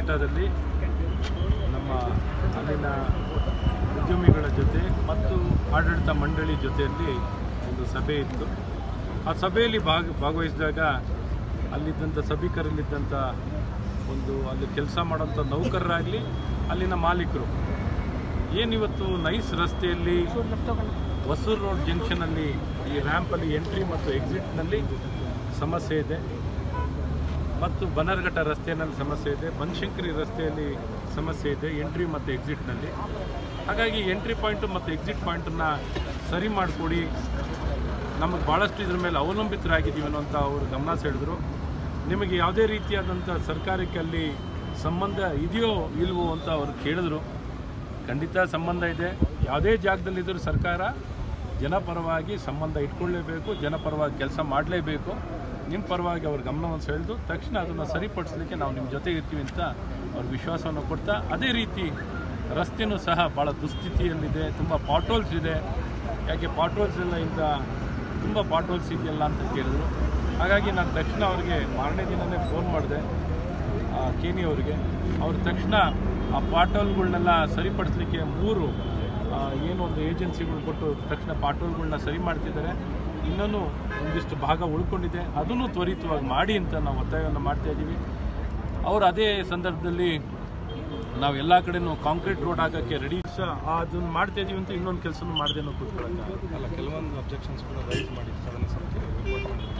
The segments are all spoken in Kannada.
ಎಲ್ಸಿಟಾದಲ್ಲಿ ನಮ್ಮ ಅಲ್ಲಿನ ಉದ್ಯಮಿಗಳ ಜೊತೆ ಮತ್ತು ಆಡಳಿತ ಮಂಡಳಿ ಜೊತೆಯಲ್ಲಿ ಒಂದು ಸಭೆ ಇತ್ತು. ಆ ಸಭೆಯಲ್ಲಿ ಭಾಗವಹಿಸಿದಾಗ ಅಲ್ಲಿದ್ದಂಥ ಸಭಿಕರಲ್ಲಿದ್ದಂಥ ಒಂದು ಅಲ್ಲಿ ಕೆಲಸ ಮಾಡೋಂಥ ನೌಕರರಾಗಲಿ ಅಲ್ಲಿನ ಮಾಲೀಕರು ಏನಿವತ್ತು ನೈಸ್ ರಸ್ತೆಯಲ್ಲಿ ಹೊಸೂರು ರೋಡ್ ಜಂಕ್ಷನಲ್ಲಿ ಈ ರ್ಯಾಂಪಲ್ಲಿ ಎಂಟ್ರಿ ಮತ್ತು ಎಕ್ಸಿಟ್ನಲ್ಲಿ ಸಮಸ್ಯೆ ಇದೆ, ಮತ್ತು ಬನ್ನರ್ಘಟ್ಟ ರಸ್ತೆಯಲ್ಲಿ ಸಮಸ್ಯೆ ಇದೆ, ಬನಶಂಕರಿ ರಸ್ತೆಯಲ್ಲಿ ಸಮಸ್ಯೆ ಇದೆ ಎಂಟ್ರಿ ಮತ್ತು ಎಕ್ಸಿಟ್ನಲ್ಲಿ. ಹಾಗಾಗಿ ಎಂಟ್ರಿ ಪಾಯಿಂಟು ಮತ್ತು ಎಕ್ಸಿಟ್ ಪಾಯಿಂಟನ್ನು ಸರಿ ಮಾಡಿಕೊಡಿ, ನಮಗೆ ಭಾಳಷ್ಟು ಇದ್ರ ಮೇಲೆ ಅವಲಂಬಿತರಾಗಿದ್ದೀವಿ ಅನ್ನೋಂಥ ಅವರು ಗಮನ ಸೆಳೆದರು. ನಿಮಗೆ ಯಾವುದೇ ರೀತಿಯಾದಂಥ ಸರ್ಕಾರಕ್ಕೆ ಅಲ್ಲಿ ಸಂಬಂಧ ಇದೆಯೋ ಇಲ್ವೋ ಅಂತ ಅವರು ಕೇಳಿದ್ರು. ಖಂಡಿತ ಸಂಬಂಧ ಇದೆ. ಯಾವುದೇ ಜಾಗದಲ್ಲಿದ್ದರೂ ಸರ್ಕಾರ ಜನಪರವಾಗಿ ಸಂಬಂಧ ಇಟ್ಕೊಳ್ಳೇಬೇಕು, ಜನಪರವಾಗಿ ಕೆಲಸ ಮಾಡಲೇಬೇಕು. ನಿಮ್ಮ ಪರವಾಗಿ ಅವ್ರ ಗಮನವನ್ನು ಸೆಳೆದು ತಕ್ಷಣ ಅದನ್ನು ಸರಿಪಡಿಸಲಿಕ್ಕೆ ನಾವು ನಿಮ್ಮ ಜೊತೆ ಇರ್ತೀವಿ ಅಂತ ಅವ್ರ ವಿಶ್ವಾಸವನ್ನು ಕೊಡ್ತಾ, ಅದೇ ರೀತಿ ರಸ್ತೆಯೂ ಸಹ ಭಾಳ ದುಸ್ಥಿತಿಯಲ್ಲಿದೆ, ತುಂಬ ಪಾಟ್ಹೋಲ್ಸ್ ಇದೆ. ಯಾಕೆ ಪಾಟ್ಹೋಲ್ಸ್ ಎಲ್ಲ ಇಂಥ ತುಂಬ ಪಾಟ್ಹೋಲ್ಸ್ ಇದೆಯಲ್ಲ ಅಂತ ಕೇಳಿದ್ರು. ಹಾಗಾಗಿ ನಾನು ತಕ್ಷಣ ಅವ್ರಿಗೆ ಮಾರನೇ ದಿನವೇ ಫೋನ್ ಮಾಡಿದೆ ಕೇನಿ ಅವರಿಗೆ. ಅವ್ರು ತಕ್ಷಣ ಆ ಪಾಟ್ಹೋಲ್ಗಳನ್ನೆಲ್ಲ ಸರಿಪಡಿಸಲಿಕ್ಕೆ 3 ಏನೊಂದು ಏಜೆನ್ಸಿಗಳು ಕೊಟ್ಟು ತಕ್ಷಣ ಪಾಟ್ಹೋಲ್ಗಳನ್ನ ಸರಿ ಮಾಡ್ತಿದ್ದಾರೆ. ಇನ್ನೂ ಒಂದಿಷ್ಟು ಭಾಗ ಉಳ್ಕೊಂಡಿದೆ, ಅದನ್ನು ತ್ವರಿತವಾಗಿ ಮಾಡಿ ಅಂತ ನಾವು ಒತ್ತಾಯವನ್ನು ಮಾಡ್ತಾಯಿದ್ದೀವಿ. ಅವರು ಅದೇ ಸಂದರ್ಭದಲ್ಲಿ ನಾವು ಎಲ್ಲ ಕಡೆನೂ ಕಾಂಕ್ರೀಟ್ ರೋಡ್ ಆಗೋಕ್ಕೆ ರೆಡಿ ಅದನ್ನು ಮಾಡ್ತಾಯಿದ್ದೀವಿ ಅಂತ ಇನ್ನೊಂದು ಕೆಲಸನೂ ಮಾಡ್ದೇನೋ ಕೂತ್ಕೊಳ್ಳೋಕ್ಕೆ ಅಲ್ಲ. ಕೆಲವೊಂದು ಅಬ್ಜೆಕ್ಷನ್ಸ್ ಕೂಡ ರೈಸ್ ಮಾಡಿ ಸದನ ಸಮಿತಿ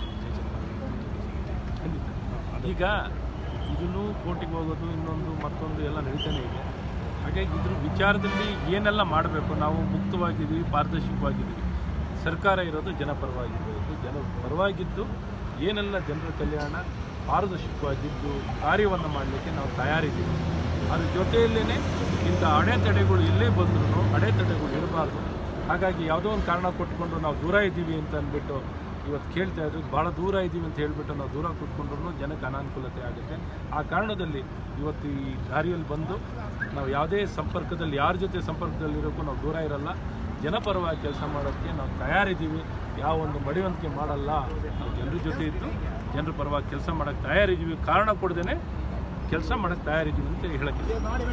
ಈಗ ಇದನ್ನು ಕೋರ್ಟಿಗೆ ಹೋಗೋದು ಇನ್ನೊಂದು ಮತ್ತೊಂದು ಎಲ್ಲ ನಡೀತಾನೆ ಇದೆ. ಹಾಗಾಗಿ ಇದ್ರ ವಿಚಾರದಲ್ಲಿ ಏನೆಲ್ಲ ಮಾಡಬೇಕು, ನಾವು ಮುಕ್ತವಾಗಿದ್ದೀವಿ, ಪಾರದರ್ಶಕವಾಗಿದ್ದೀವಿ. ಸರ್ಕಾರ ಇರೋದು ಜನಪರವಾಗಿರಬೇಕು, ಪರವಾಗಿದ್ದು ಏನೆಲ್ಲ ಜನರ ಕಲ್ಯಾಣ ಪಾರದರ್ಶಕವಾಗಿದ್ದು ಕಾರ್ಯವನ್ನು ಮಾಡಲಿಕ್ಕೆ ನಾವು ತಯಾರಿದ್ದೀವಿ. ಅದ್ರ ಜೊತೆಯಲ್ಲೇ ಇಂಥ ಅಡೆತಡೆಗಳು ಎಲ್ಲೇ ಬಂದ್ರೂ ಅಡೆತಡೆಗಳು ಇರಬಾರ್ದು. ಹಾಗಾಗಿ ಯಾವುದೋ ಒಂದು ಕಾರಣ ಕೊಟ್ಕೊಂಡು ನಾವು ದೂರ ಇದ್ದೀವಿ ಅಂತ ಅಂದ್ಬಿಟ್ಟು ಇವತ್ತು ಕೇಳ್ತಾ ಇದ್ರು. ಭಾಳ ದೂರ ಇದ್ದೀವಿ ಅಂತ ಹೇಳಿಬಿಟ್ಟು ನಾವು ದೂರ ಕೂತ್ಕೊಂಡ್ರೂ ಜನಕ್ಕೆ ಅನಾನುಕೂಲತೆ ಆಗುತ್ತೆ. ಆ ಕಾರಣದಲ್ಲಿ ಇವತ್ತು ಈ ದಾರಿಯಲ್ಲಿ ಬಂದು ನಾವು ಯಾವುದೇ ಸಂಪರ್ಕದಲ್ಲಿ ಯಾರ ಜೊತೆ ಸಂಪರ್ಕದಲ್ಲಿರೋಕ್ಕೂ ನಾವು ದೂರ ಇರಲ್ಲ. ಜನಪರವಾಗಿ ಕೆಲಸ ಮಾಡೋಕ್ಕೆ ನಾವು ತಯಾರಿದ್ದೀವಿ. ಯಾವ ಒಂದು ಮಡಿವಂತಿಕೆ ಮಾಡಲ್ಲ. ನಾವು ಜನರ ಜೊತೆ ಇದ್ದು ಜನರ ಪರವಾಗಿ ಕೆಲಸ ಮಾಡೋಕ್ಕೆ ತಯಾರಿದ್ದೀವಿ. ಕಾರಣ ಕೊಡ್ದೇ ಕೆಲಸ ಮಾಡೋಕ್ಕೆ ತಯಾರಿದ್ದೀವಿ ಅಂತ ಹೇಳಕ್ಕೆ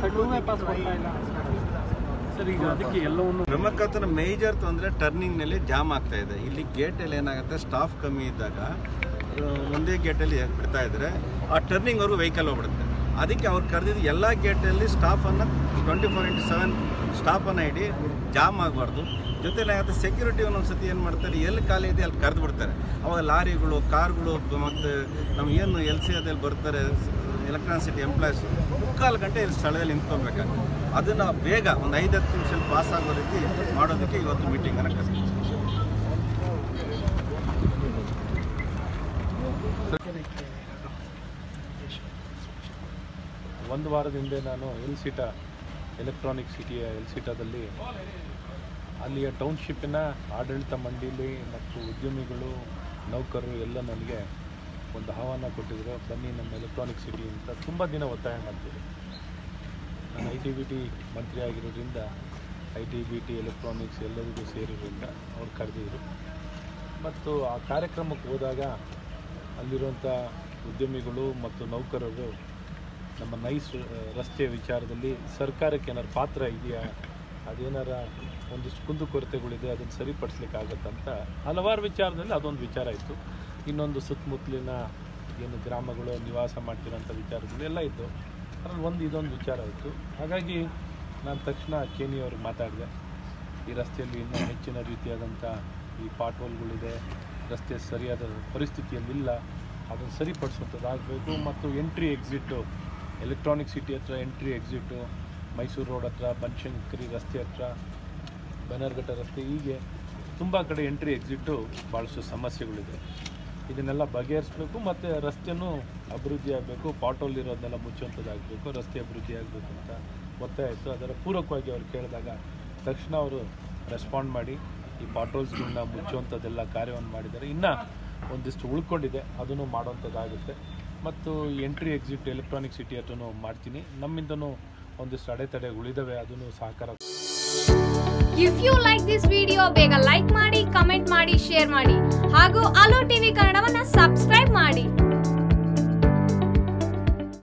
ಸರ್. ಈಗ ಅದಕ್ಕೆ ಎಲ್ಲವನ್ನು ಪ್ರಮುಖ ಮೇಜರ್ ತೊಂದರೆ ಟರ್ನಿಂಗ್ನಲ್ಲಿ ಜಾಮ್ ಆಗ್ತಾ ಇದೆ. ಇಲ್ಲಿ ಗೇಟಲ್ಲಿ ಏನಾಗುತ್ತೆ, ಸ್ಟಾಫ್ ಕಮ್ಮಿ ಇದ್ದಾಗ ಒಂದೇ ಗೇಟಲ್ಲಿ ಬಿಡ್ತಾ ಇದ್ದಾರೆ, ಆ ಟರ್ನಿಂಗ್ವರೆಗೂ ವೆಹಿಕಲ್ ಹೋಗ್ಬಿಡುತ್ತೆ. ಅದಕ್ಕೆ ಅವ್ರು ಕರೆದಿದ್ದು ಎಲ್ಲ ಗೇಟಲ್ಲಿ ಸ್ಟಾಫನ್ನು 24/7 ಸ್ಟಾಫನ್ನು ಇಡಿ, ಜಾಮ್ ಆಗಬಾರ್ದು. ಜೊತೆಲಿ ಏನಾಗುತ್ತೆ, ಸೆಕ್ಯೂರಿಟಿ ಒಂದೊಂದು ಸತಿ ಏನು ಮಾಡ್ತಾರೆ, ಎಲ್ಲಿ ಖಾಲಿ ಇದೆ ಅಲ್ಲಿ ಕರೆದು ಬಿಡ್ತಾರೆ. ಅವಾಗ ಲಾರಿಗಳು, ಕಾರ್ಗಳು ಮತ್ತು ನಮ್ಮ ಏನು LC ಅದಲ್ಲಿ ಬರ್ತಾರೆ ಎಲೆಕ್ಟ್ರಾನಿಸಿಟಿ ಎಂಪ್ಲಾಯೀಸ್ 3/4 ಗಂಟೆ ಇಲ್ಲಿ ಸ್ಥಳದಲ್ಲಿ ನಿಂತ್ಕೊಬೇಕಾಗ್ತದೆ. ಅದನ್ನು ಬೇಗ ಒಂದು 5-10 ನಿಮಿಷದಲ್ಲಿ ಪಾಸ್ ಆಗೋ ರೀತಿ ಮಾಡೋದಕ್ಕೆ ಇವತ್ತು ಮೀಟಿಂಗನ್ನು ಕರೆದಿದ್ದೀವಿ. ಒಂದು ವಾರದ ಹಿಂದೆ ನಾನು ಎಲ್ಸಿಟಾ ಎಲೆಕ್ಟ್ರಾನಿಕ್ ಸಿಟಿಯ ಎಲ್ಸಿಟಾದಲ್ಲಿ ಅಲ್ಲಿಯ ಟೌನ್ಶಿಪ್ಪಿನ ಆಡಳಿತ ಮಂಡಳಿ ಮತ್ತು ಉದ್ಯಮಿಗಳು, ನೌಕರರು ಎಲ್ಲ ನನಗೆ ಒಂದು ಆಹ್ವಾನ ಕೊಟ್ಟಿದ್ದರು. ಬನ್ನಿ ನಮ್ಮ ಎಲೆಕ್ಟ್ರಾನಿಕ್ ಸಿಟಿ ಅಂತ ತುಂಬ ದಿನ ಒತ್ತಾಯ ಮಾಡ್ತಿದ್ದೆ. ನಾನು ITBT ಮಂತ್ರಿ ಆಗಿರೋದ್ರಿಂದ ITBT ಎಲೆಕ್ಟ್ರಾನಿಕ್ಸ್ ಎಲ್ಲರಿಗೂ ಸೇರಿರೋದ್ರಿಂದ ಅವ್ರು ಕರೆದಿದ್ರು. ಮತ್ತು ಆ ಕಾರ್ಯಕ್ರಮಕ್ಕೆ ಹೋದಾಗ ಅಲ್ಲಿರುವಂಥ ಉದ್ಯಮಿಗಳು ಮತ್ತು ನೌಕರರು ನಮ್ಮ ನೈಸ್ ರಸ್ತೆ ವಿಚಾರದಲ್ಲಿ ಸರ್ಕಾರಕ್ಕೆ ಏನಾರು ಪಾತ್ರ ಇದೆಯಾ, ಅದೇನಾರ ಒಂದಿಷ್ಟು ಕುಂದುಕೊರತೆಗಳಿದೆ, ಅದನ್ನು ಸರಿಪಡಿಸ್ಲಿಕ್ಕಾಗತ್ತಂತ ಹಲವಾರು ವಿಚಾರದಲ್ಲಿ ಅದೊಂದು ವಿಚಾರ ಇತ್ತು. ಇನ್ನೊಂದು ಸುತ್ತಮುತ್ತಲಿನ ಏನು ಗ್ರಾಮಗಳು ನಿವಾಸ ಮಾಡ್ತಿರೋಂಥ ವಿಚಾರಗಳು ಎಲ್ಲ ಇತ್ತು. ಅದರಲ್ಲಿ ಇದೊಂದು ವಿಚಾರ ಇತ್ತು. ಹಾಗಾಗಿ ನಾನು ತಕ್ಷಣ ಕೇನಿಯವ್ರಿಗೆ ಮಾತಾಡಿದೆ. ಈ ರಸ್ತೆಯಲ್ಲಿ ಇನ್ನೂ ಹೆಚ್ಚಿನ ರೀತಿಯಾದಂಥ ಈ ಪಾಟ್ಹೋಲ್ಗಳಿದೆ, ರಸ್ತೆ ಸರಿಯಾದ ಪರಿಸ್ಥಿತಿಯಲ್ಲಿಲ್ಲ, ಅದನ್ನು ಸರಿಪಡಿಸುವಂಥದ್ದಾಗಬೇಕು. ಮತ್ತು ಎಂಟ್ರಿ ಎಕ್ಸಿಟ್ಟು ಎಲೆಕ್ಟ್ರಾನಿಕ್ ಸಿಟಿ ಹತ್ರ ಎಂಟ್ರಿ ಎಕ್ಸಿಟ್ಟು, ಮೈಸೂರು ರೋಡ್ ಹತ್ರ, ಬನಶಂಕರಿ ರಸ್ತೆ ಹತ್ರ, ಬನ್ನರ್ಘಟ್ಟ ರಸ್ತೆ, ಹೀಗೆ ತುಂಬ ಕಡೆ ಎಂಟ್ರಿ ಎಕ್ಸಿಟ್ಟು ಭಾಳಷ್ಟು ಸಮಸ್ಯೆಗಳಿದೆ. ಇದನ್ನೆಲ್ಲ ಬಗೆಹರಿಸಬೇಕು. ಮತ್ತು ರಸ್ತೆಯೂ ಅಭಿವೃದ್ಧಿ ಆಗಬೇಕು, ಪಾಟ್ಹೋಲ್ ಇರೋದನ್ನೆಲ್ಲ ಮುಚ್ಚುವಂಥದ್ದಾಗಬೇಕು, ರಸ್ತೆ ಅಭಿವೃದ್ಧಿ ಆಗಬೇಕು ಅಂತ ಒತ್ತಾಯ ಇತ್ತು. ಅದರ ಪೂರಕವಾಗಿ ಅವ್ರು ಕೇಳಿದಾಗ ತಕ್ಷಣ ಅವರು ರೆಸ್ಪಾಂಡ್ ಮಾಡಿ ಈ ಪಾಟ್ಹೋಲ್ಸ್ಗಳನ್ನ ಮುಚ್ಚುವಂಥದ್ದೆಲ್ಲ ಕಾರ್ಯವನ್ನು ಮಾಡಿದ್ದಾರೆ. ಇನ್ನು ಒಂದಿಷ್ಟು ಉಳ್ಕೊಂಡಿದೆ, ಅದನ್ನು ಮಾಡುವಂಥದ್ದಾಗುತ್ತೆ. ಮತ್ತು ಎಂಟ್ರಿ ಎಕ್ಸಿಟ್ ಎಲೆಕ್ಟ್ರಾನಿಕ್ ಸಿಟಿ ಹತ್ರನೂ ಮಾಡ್ತೀನಿ. ನಮ್ಮಿಂದನೂ ಒಂದಿಷ್ಟು ಅಡೆತಡೆಗಳಿದ್ದಾವೆ, ಅದನ್ನು ಸಹಕಾರ. If you like this video ಬೇಗ ಲೈಕ್ ಮಾಡಿ, ಕಮೆಂಟ್ ಮಾಡಿ, ಶೇರ್ ಮಾಡಿ ಹಾಗೂ ಅಲೋ ಟಿವಿ ಕನ್ನಡವನ್ನ ಸಬ್ಸ್ಕ್ರೈಬ್ ಮಾಡಿ.